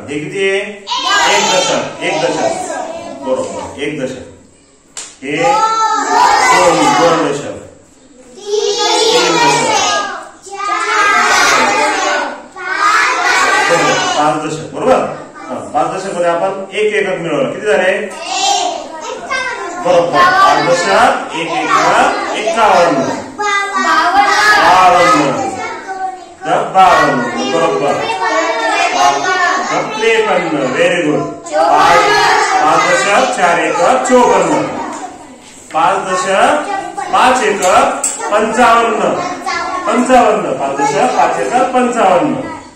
हे किती आहे? 1 दशक. 1 दशक बरोबर. 1 दशक. हे 2 दशक. 3 दशक. 5 दशक बरोबर. 5 दशक मध्ये आपण 1 एकक मिळवलं. किती झाले? बरोबर. 5 दशक 1 एकक 51. 52 बरोबर. 53. Very good. 5 दशक 4 एकक 54. 5 दशक 5 एकक 55. 55. 5 दशक 5 एकक 55.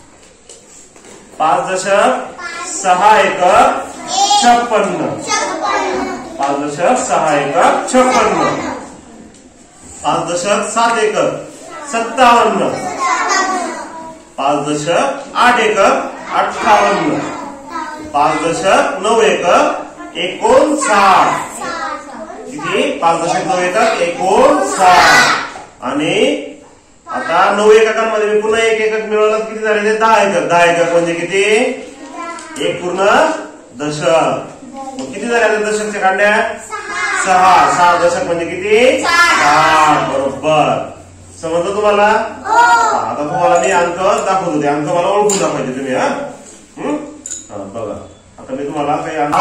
5 दशक 6 एकक 56. 5 दशक 6 एकक 56. 5 दशक 7 एकक 57. 5 दशक 8 एकक 58. 5 दशक 9 एकक 59. किती? 5 दशक 9 एकक 59. आणि आता 9 एककांमध्ये मी पुन्हा 1 एकक मिळवलं. किती झाले ते? 10 एकक. 10 एकक म्हणजे किती? 1 पूर्ण दशक. मग किती झाले दशकच्या कांड्या? 6. 6 दशक म्हणजे किती? 60 बरोबर. समजलं तुम्हाला? आता तुम्हाला मी अंक दाखवतो. ते अंक मला ओळखून दाखवायचे तुम्ही. बघा आता मी तुम्हाला काही अंक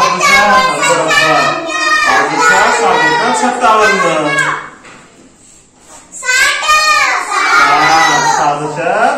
57. 6 दशक